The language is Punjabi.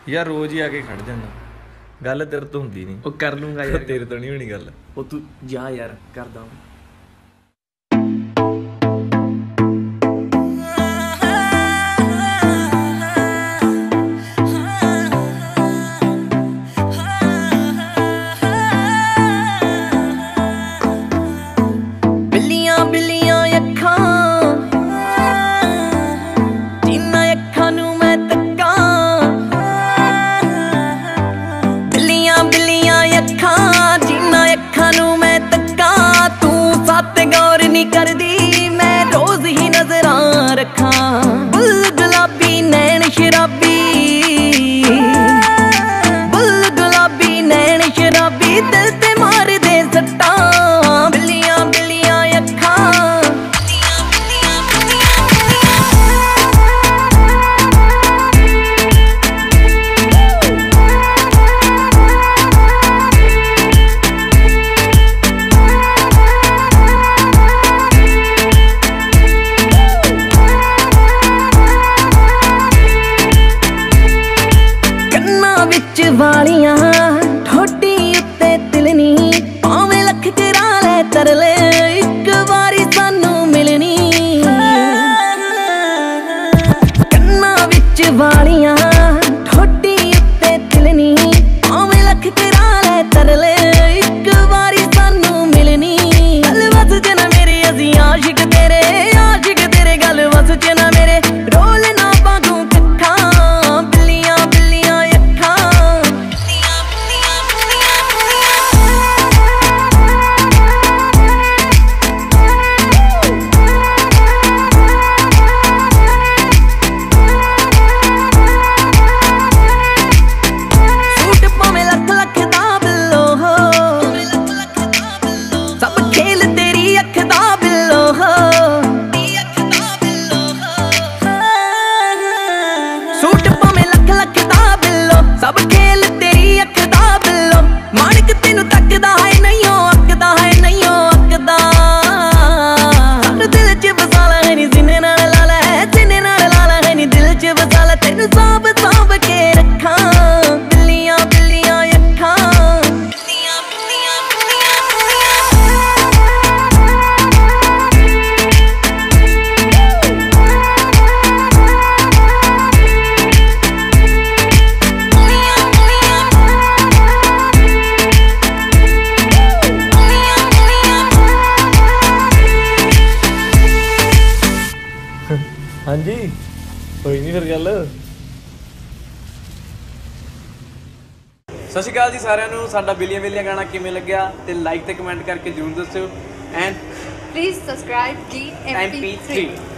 यार रोज ही आके खड़ जाना गल तेरे तो होंदी नहीं। ਉਹ ਕਰ ਲੂੰਗਾ ਯਾਰ तेरे तो नहीं होनी गल। ਉਹ ਤੂੰ ਜਾ ਯਾਰ ਕਰਦਾ ਵਾਲੀਆਂ ਠੋਡੀ ਉੱਤੇ ਤਿਲਨੀ ਭਾਵੇਂ ਲੱਖ ਕਰਾ ਲੈ ਤਰਲੇ ਇੱਕ ਵਾਰੀ ਸਾਨੂੰ ਮਿਲਣੀ ਕੰਨਾਂ ਵਿੱਚ ਵਾਲੀਆਂ ਠੋਡੀ ਉੱਤੇ ਤਿਲਨੀ ਭਾਵੇਂ ਲੱਖ ਕਰਾ ਲੈ ਤਰਲੇ ਇੱਕ ਵਾਰੀ ਸਾਨੂੰ ਮਿਲਣੀ ਗੱਲ ਵਸ ਚ ਨਾ ਮੇਰੇ ਅਸੀਂ ਆਸ਼ਿਕ ਤੇਰੇ ਗੱਲ ਵਸ ਚ ਨਾ ਮੇਰੇ ਰੋਲ ਨਾ ਪਾਗੂ ਕੱਖਾਂ ਬਿੱਲੀਆਂ ਬਿੱਲੀਆਂ सब खेल तेरी अख दा बिल्लो माणक तेनू तकदा है नहीं अकदा है नहीं अकदा सानू दिल च बसाला है नी सीने नाल लाला है सीने नाल लाला है नी दिल च बसाला तेनू सांभ सांभ के रखा बिल्लियां बिल्लियां अखां बिल्लियां बिल्लियां हाँ जी कोई नहीं फिर गल। ਸਤਿ ਸ਼੍ਰੀ ਅਕਾਲ ਜੀ ਸਾਰਿਆਂ ਨੂੰ ਸਾਡਾ ਬਿਲੀਆਂ ਬਿਲੀਆਂ ਗਾਣਾ ਕਿਵੇਂ ਲੱਗਿਆ ਤੇ ਲਾਈਕ ਤੇ ਕਮੈਂਟ ਕਰਕੇ ਜ਼ਰੂਰ ਦੱਸਿਓ ਐਂਡ ਪਲੀਜ਼ ਸਬਸਕ੍ਰਾਈਬ GMP3